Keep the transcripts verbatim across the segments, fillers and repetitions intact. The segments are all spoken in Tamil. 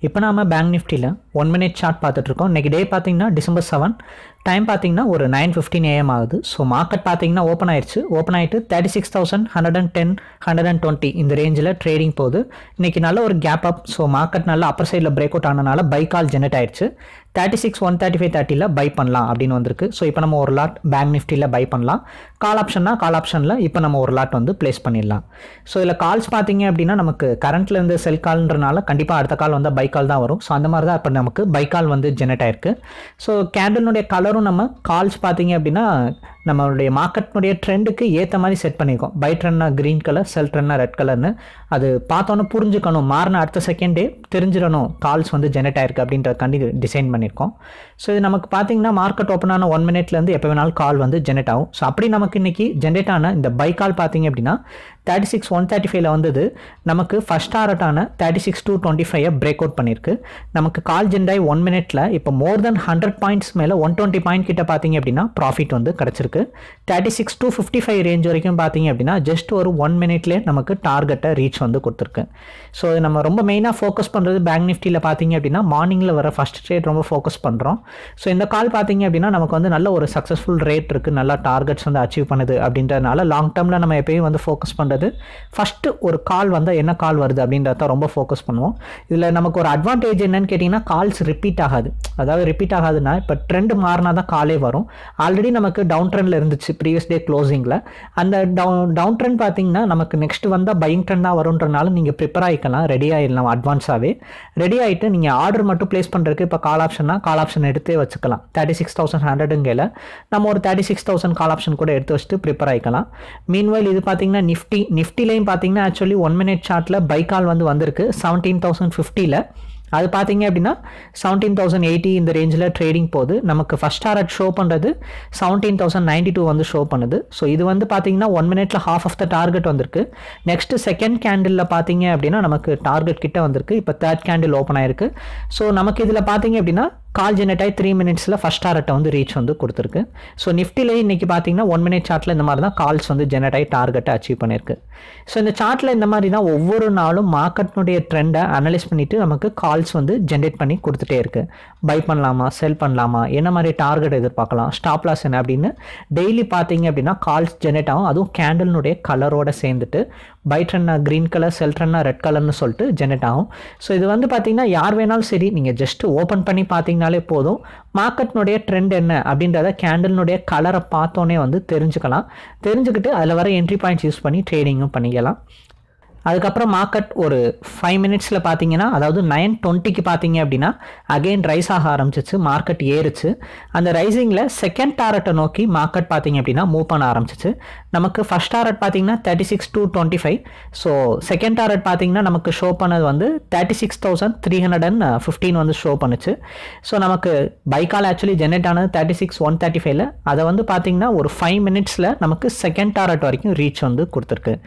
இப்போ நாம பேங்க் நிஃப்டியில் ஒன் மினிட் சார்ட் பார்த்துட்ருக்கோம். இன்றைக்கி டே பார்த்தீங்கன்னா டிசம்பர் செவன், டைம் பார்த்தீங்கன்னா ஒரு நைன் ஃபிஃப்டீன் ஏஎம் ஆகுது. ஸோ மார்க்கெட் பார்த்தீங்கன்னா ஓப்பன் ஆயிடுச்சு. ஓப்பன் ஆகிட்டு thirty six thousand hundred and ten hundred and twenty இந்த ரேஞ்சில் ட்ரேடிங் போகுது. இன்றைக்கி நல்ல ஒரு கேப் அப். ஸோ மார்க்கெட் நல்ல அப்பர் சைடில் பிரேக் அவுட் ஆனனால பை கால் ஜெனரேட் ஆயிடுச்சு. Thirty six one thirty five தேர்ட்டியில் பை பண்ணலாம் அப்படின்னு வந்திருக்கு. ஸோ இப்போ நம்ம ஒரு லாட் பேங்க் நிஃப்டியில் பை பண்ணலாம். கால் ஆப்ஷன்னா கால் ஆப்ஷனில் இப்போ நம்ம ஒரு லாட் வந்து பிளேஸ் பண்ணிடலாம். ஸோ இதில் கால்ஸ் பார்த்தீங்க அப்படின்னா நமக்கு கரண்ட்டில் இருந்து செல் கால்ன்றனால கண்டிப்பாக அடுத்த கால் வந்து பை கால் தான் வரும். ஸோ அந்த மாதிரி தான் இப்போ நமக்கு பை கால் வந்து ஜெனரேட் ஆயிருக்கு. ஸோ கேண்டலினுடைய கலரும் நம்ம கால்ஸ் பார்த்தீங்க அப்படின்னா நம்மளுடைய மார்க்கெட்னுடைய ட்ரெண்டுக்கு ஏற்ற மாதிரி செட் பண்ணியிருக்கோம். பை ட்ரெண்ட்னா க்ரீன் கலர், செல் ட்ரெண்ட்னா ரெட் கலர்னு அது பார்த்தோன்னே புரிஞ்சுக்கணும், மாறின அடுத்த செகண்டே தெரிஞ்சிடணும் கால்ஸ் வந்து ஜெனரேட் ஆயிருக்கு அப்படின்றதுக்காண்டி டிசைன் பண்ணியிருக்கோம். ஸோ இது நமக்கு பார்த்தீங்கன்னா மார்க்கெட் ஓப்பன் ஆன ஒன் மினிட்லேருந்து எப்போ வேணாலும் கால் வந்து ஜெனரேட் ஆகும். ஸோ அப்படி நமக்கு இன்றைக்கி ஜென்ரேட் ஆன இந்த பை கால் பார்த்தீங்க அப்படின்னா தேர்ட்டி சிக்ஸ் ஒன் தேர்ட்டி ஃபைவ்ல வந்தது நமக்கு ஃபஸ்ட் டாரட்டான thirty six two twenty five break out பண்ணியிருக்கு. நமக்கு கால் ஜென்டாய் ஒன் மினிட்ல இப்போ மோர் தென் ஹண்ட்ரட் பாயிண்ட்ஸ் மேலே ஒன் டுவெண்ட்டி பாயிண்ட் கிட்ட பார்த்தீங்க அப்படின்னா ப்ராஃபிட் வந்து கிடச்சிருக்கு. Thirty six two fifty five range வரைக்கும் பார்த்தீங்க அப்படின்னா ஜஸ்ட் ஒரு ஒன் மினிட்லேயே நமக்கு டார்கெட்டை ரீச் வந்து கொடுத்துருக்கு. ஸோ நம்ம ரொம்ப மெயினாக ஃபோக்கஸ் பண்ணுறது பேங்க் நிஃப்டியில் பார்த்தீங்க அப்படின்னா மார்னிங்கில் வர ஃபஸ்ட் ட்ரேட் ரொம்ப ஃபோக்கஸ் பண்ணுறோம். ஸோ இந்த கால் பார்த்தீங்க அப்படின்னா நமக்கு வந்து நல்ல ஒரு சக்ஸஸ்ஃபுல் ரேட் இருக்குது, நல்லா டார்கெட்ஸ் வந்து அச்சீவ் பண்ணுது அப்படின்றதுனால லாங் டேர்மில் நம்ம எப்பயும் வந்து ஃபோக்கஸ் பண்ணுறது ஃபஸ்ட்டு ஒரு கால் வந்தால் என்ன கால் வருது அப்படின்றத ரொம்ப ஃபோக்கஸ் பண்ணுவோம். இதில் நமக்கு ஒரு அட்வான்டேஜ் என்னன்னு கேட்டிங்கன்னா கால்ஸ் ரிப்பீட் ஆகாது. அதாவது ரிப்பீட் ஆகாதுன்னா இப்போ ட்ரெண்ட் மாறினா தான் காலே வரும். ஆல்ரெடி நமக்கு டவுன் ட்ரெண்டில் இருந்துச்சு ப்ரீவியஸ் டே க்ளோசிங்கில். அந்த டவுன் டவுன் ட்ரெண்ட் பார்த்தீங்கன்னா நமக்கு நெக்ஸ்ட் வந்தால் பையிங் ட்ரெண்டாக வரும்ன்றனால நீங்கள் ப்ரிப்பேர் ஆகிக்கலாம், ரெடி ஆகிடலாம் அட்வான்ஸாகவே. ரெடி ஆகிட்டு நீங்கள் ஆர்டர் மட்டும் ப்ளேஸ் பண்ணுறதுக்கு இப்போ கால் ஆப்ஷன்னா கால் ஆப்ஷன் எடுத்தே வச்சுக்கலாம். தேர்ட்டி சிக்ஸ் தௌசண்ட் ஹண்ட்ரடுங்கையில் நம்ம ஒரு thirty six thousand call option கூட எடுத்து வச்சுட்டு ப்ரிப்பேர் ஆகிக்கலாம். மீன்வைல் இது பார்த்தீங்கன்னா நிஃப்டி நிஃப்டிலையும் பார்த்தீங்கன்னா ஆக்சுவலி ஒன் மினிட் சார்ட்டில் பை கால் வந்து வந்திருக்கு செவன்டீன் தௌசண்ட் ஃபிஃப்டியில். அது பார்த்தீங்க அப்படின்னா செவன்டீன் தௌசண்ட் எயிட்டி இந்த ரேஞ்சில் ட்ரேடிங் போகுது. நமக்கு ஃபஸ்ட் டாரட் ஷோ பண்ணுறது செவன்டீன் தௌசண்ட் நைன்டி டூ வந்து ஷோ பண்ணுது. ஸோ இது வந்து பார்த்தீங்கன்னா ஒன் மினிட்ல ஹாஃப் ஆஃப் த டார்கெட் வந்திருக்கு. நெக்ஸ்ட் செகண்ட் கேண்டிலில் பார்த்தீங்க அப்படின்னா நமக்கு டார்கெட் கிட்ட வந்திருக்கு. இப்போ தேர்ட் கேண்டில் ஓப்பன் ஆயிருக்கு. ஸோ நமக்கு இதில் பார்த்தீங்க அப்படின்னா கால் ஜெனரேட் ஆகி த்ரீ மினிட்ஸில் ஃபஸ்ட் டாரட்டை வந்து ரீச் வந்து கொடுத்துருக்கு. ஸோ நிஃப்டிலே இன்றைக்கி பார்த்தீங்கன்னா ஒன் மினிட் சார்ட்டில் இந்த மாதிரி தான் கால்ஸ் வந்து ஜெனரேட் ஆகி டார்கெட்டை அச்சீவ் பண்ணியிருக்கு. ஸோ இந்த சார்ட்டில் இந்த மாதிரி தான் ஒவ்வொரு நாளும் மார்க்கெட்னுடைய ட்ரெண்டை அனலைஸ் பண்ணிவிட்டு நமக்கு கால்ஸ் வந்து ஜென்ரேட் பண்ணி கொடுத்துட்டே இருக்குது. பை பண்ணலாமா, செல் பண்ணலாமா, என்ன மாதிரி டார்கெட் எதிர்பார்க்கலாம், ஸ்டாப் லாஸ் என்ன அப்படின்னு டெய்லி பார்த்தீங்க அப்படின்னா கால்ஸ் ஜெனரேட் ஆகும். அதுவும் கேண்டலினுடைய கலரோட சேர்ந்துட்டு பை ட்ரெண்ட்னா க்ரீன் கலர், செல் ட்ரெண்ட்னா ரெட் கலர்னு சொல்லிட்டு ஜெனரேட் ஆகும். ஸோ இது வந்து பார்த்தீங்கன்னா யார் வேணாலும் சரி நீங்கள் ஜஸ்ட் ஓப்பன் பண்ணி பார்த்தீங்கனாலே போதும் மார்க்கெட்னுடைய ட்ரெண்ட் என்ன அப்படின்றத கேண்டலினுடைய கலரை பார்த்தோன்னே வந்து தெரிஞ்சுக்கலாம். தெரிஞ்சுக்கிட்டு அதில் வர என்ட்ரி பாயிண்ட்ஸ் யூஸ் பண்ணி ட்ரேடிங்கும் பண்ணிக்கலாம். அதுக்கப்புறம் மார்க்கெட் ஒரு ஃபைவ் மினிட்ஸில் பார்த்தீங்கன்னா அதாவது நைன் டுவெண்ட்டிக்கு பார்த்தீங்க அப்படின்னா அகெயின் ரைஸ் ஆக ஆரம்பிச்சிச்சு, மார்க்கெட் ஏறுச்சு. அந்த ரைசிங்கில் செகண்ட் டாரட்டை நோக்கி மார்க்கெட் பார்த்தீங்க அப்படின்னா மூவ் பண்ண ஆரம்பிச்சிச்சு. நமக்கு ஃபஸ்ட் டாரட் பார்த்தீங்கன்னா thirty six two twenty five so second target பார்த்தீங்கன்னா நமக்கு ஷோ பண்ணது வந்து thirty six thousand three hundred and fifteen வந்து ஷோ பண்ணுச்சு. ஸோ நமக்கு பைக்கால் ஆக்சுவலி ஜென்ரேட் ஆனது தேர்ட்டி சிக்ஸ் ஒன் தேர்ட்டி ஃபைவ்ல அதை வந்து பார்த்தீங்கன்னா ஒரு ஃபைவ் மினிட்ஸில் நமக்கு செகண்ட் டாரட் வரைக்கும் ரீச் வந்து கொடுத்துருக்கு.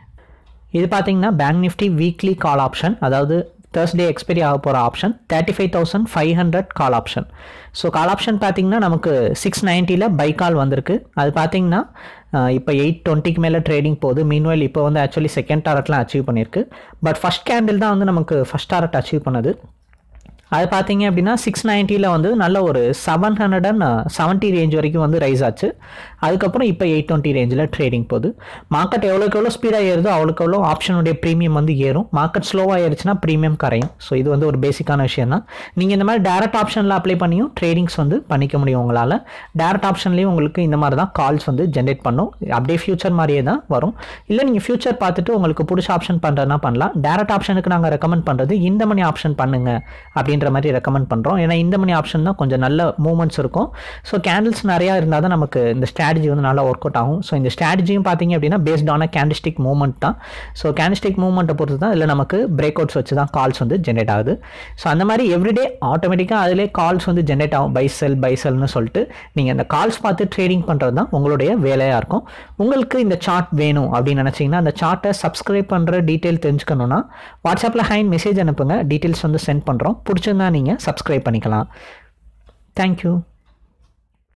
இது பார்த்தீங்கன்னா bank Nifty weekly call option, அதாவது தேர்ஸ்டே எக்ஸ்பைரி ஆக போகிற option, thirty five thousand five hundred call option. So call option பார்த்தீங்கன்னா நமக்கு சிக்ஸ் நைன்ட்டியில் பை கால் வந்திருக்கு. அது பார்த்தீங்கன்னா இப்போ எயிட் டுவெண்ட்டிக்கு மேலே ட்ரேடிங் போகுது. மீன்வைல் இப்போ வந்து ஆக்சுவலி செகண்ட் டாரட்லாம் அச்சீவ் பண்ணியிருக்கு. பட் ஃபஸ்ட் கேண்டில் தான் வந்து நமக்கு ஃபஸ்ட் டாரட் அச்சீவ் பண்ணது. அது பார்த்தீங்க அப்படின்னா சிக்ஸ் நைன்ட்டியில் வந்து நல்ல ஒரு seven hundred and seventy range வரைக்கும் வந்து ரைஸ் ஆச்சு. அதுக்கப்புறம் இப்போ எயிட் டுவெண்ட்டி ரேஞ்சில் ட்ரேடிங் போகுது. மார்க்கெட் எவ்வளோக்கு எவ்வளோ ஸ்பீடாக ஏறுதோ அவ்வளோக்கு எவ்வளோ ஆப்ஷனுடைய ப்ரீமியம் வந்து ஏறும். மார்க்கெட் ஸ்லோவாக ஏறிச்சுன்னா ப்ரீமியம் கரையும். ஸோ இது வந்து ஒரு பேசிக்கான விஷயம் தான். நீங்கள் இந்த மாதிரி டேரக்ட் ஆப்ஷனில் அப்ளை பண்ணியும் ட்ரேடிங்ஸ் வந்து பண்ணிக்க முடியும் உங்களால். டேரக்ட் ஆப்ஷன்லேயும் உங்களுக்கு இந்த மாதிரி தான் கால்ஸ் வந்து ஜென்ரேட் பண்ணும். அப்படியே ஃபியூச்சர் மாதிரியே தான் வரும். இல்லை நீங்கள் ஃபியூச்சர் பார்த்துட்டு உங்களுக்கு பிடிச்ச ஆப்ஷன் பண்ணுறதுனா பண்ணலாம். டேரக்ட் ஆப்ஷனுக்கு நாங்கள் ரெக்கமெண்ட் பண்ணுறது இந்த மணி ஆப்ஷன் பண்ணுங்க அப்படின்ற மாதிரி ரெக்கமெண்ட் பண்ணுறோம். ஏன்னா இந்த மணி ஆப்ஷன் தான் கொஞ்சம் நல்ல மூவ்மெண்ட்ஸ் இருக்கும். ஸோ கேண்டில்ஸ் நிறையா இருந்தால் தான் நமக்கு இந்த ஸ்ட்ராட்டஜி வந்து நல்லா ஒர்க் அவுட் ஆகும். ஸோ இந்த ஸ்ட்ராட்டஜியும் பார்த்தீங்க அப்படின்னா பேஸ்ட் ஆன கேண்டிஸ்டிக் மூவ்மெண்ட் தான். ஸோ கேண்டிஸ்டிக் மூவ்மெண்ட்டை பொறுத்து தான் இதில் நமக்கு பிரேக் அவுட்ஸ் வச்சு தான் கால்ஸ் வந்து ஜென்ரேட் ஆகுது. ஸோ அந்த மாதிரி எவ்ரிடே ஆட்டோமேட்டிக்காக அதிலே கால்ஸ் வந்து ஜென்ரேட் ஆகும். பை செல் பை செல்னு சொல்லிட்டு நீங்கள் அந்த கால்ஸ் பார்த்து ட்ரேடிங் பண்ணுறது தான் உங்களுடைய வேலையாக இருக்கும். உங்களுக்கு இந்த சார்ட் வேணும் அப்படின்னு நினச்சிங்கன்னா அந்த சார்ட்டை சப்ஸ்கிரைப் பண்ணுற டீட்டெயில் தெரிஞ்சுக்கணுன்னா வாட்ஸ்அப்பில் ஹைன் மெசேஜ் அனுப்புங்க, டீட்டெயில்ஸ் வந்து சென்ட் பண்ணுறோம். பிடிச்சிருந்தா நீங்கள் சப்ஸ்கிரைப் பண்ணிக்கலாம். தேங்க்யூ.